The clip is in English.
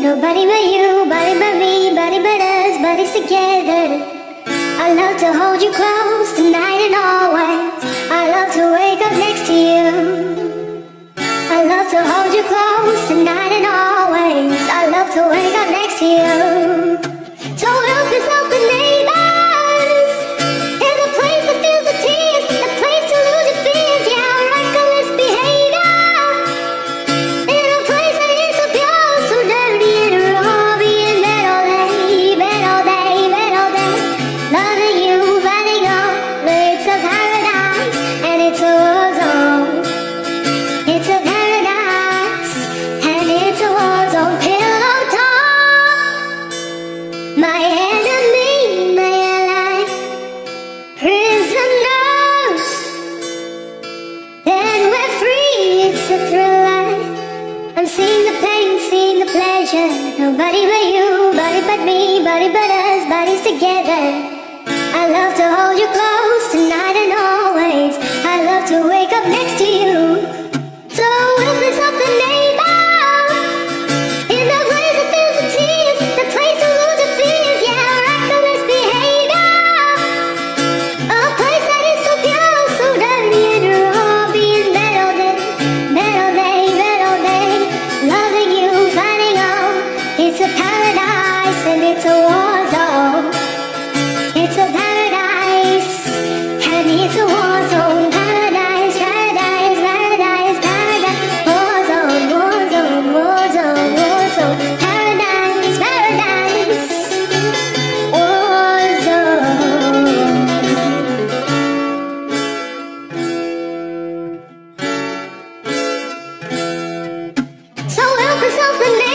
Nobody but you, body but me, body but us, bodies together. I love to hold you close tonight and always. I love to wake up next to you. I love to hold you close tonight and always. I love to wake up next to you. So help yourself the neighbors, in the place that feels the tears, the place to lose your fears. Yeah, reckless behavior, in a place that is so pure, so dirty and raw. Being bed all day, bed all day, bed all day. Loving you, letting go, it's a paradise and it's a war zone. It's a paradise and it's a war zone. Pillow talk, my enemy, my ally, prisoners. Then we're free, it's a thriller. I'm seeing the pain, seeing the pleasure. Nobody but you, body but me, body but us, bodies together. I love to hold you close tonight and always. I love to wake up next to you. So help us up the neighbors, in the place that feels the tears, the place to lose your fears. Yeah, reckless behavior, a place that is so pure, so dirty and raw. Being bed all day, bed all day, bed all day. Loving you, finding out, it's a paradise and it's a war zone. It's a paradise and it's a war zone. Paradise, paradise, paradise, paradise. War zone, war zone, war zone, war zone. Paradise, paradise, war zone. So help yourself the